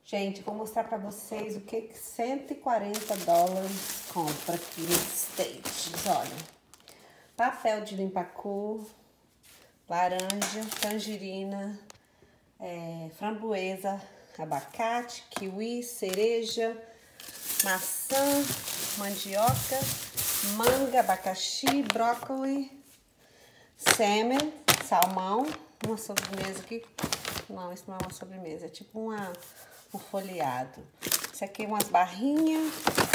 Gente, vou mostrar pra vocês o que 140 dólares compra aqui nos States. Olha, papel de limpar cor, laranja, tangerina, framboesa, abacate, kiwi, cereja, maçã, mandioca, manga, abacaxi, brócolis, salmon, salmão, uma sobremesa aqui. Não, isso não é uma sobremesa, é tipo um folheado. Isso aqui é umas barrinhas,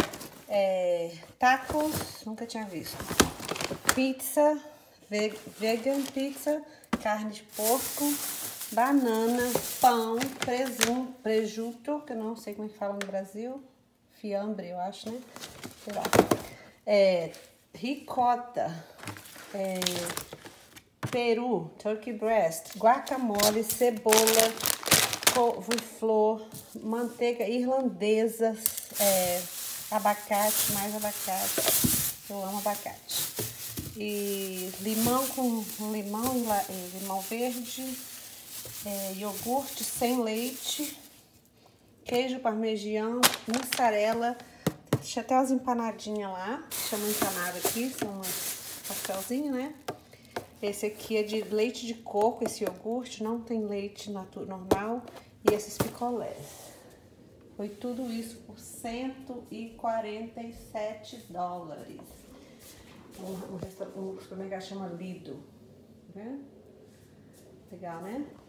tacos, nunca tinha visto. Pizza, vegan pizza, carne de porco, banana, pão, presunto, que eu não sei como é que fala no Brasil, fiambre, eu acho, né? Sei lá. Ricota, peru, turkey breast, guacamole, cebola, couve-flor, manteiga irlandesa, abacate, mais abacate. Eu amo abacate. E limão com limão verde, iogurte sem leite, queijo parmegião, mussarela. Deixa até umas empanadinhas lá, chama empanada aqui, são umas pastelzinhos, né? Esse aqui é de leite de coco, esse iogurte, não tem leite normal. E esses picolés. Foi tudo isso por 147 dólares. Um supermercado chama Lido. Tá vendo? Legal, né?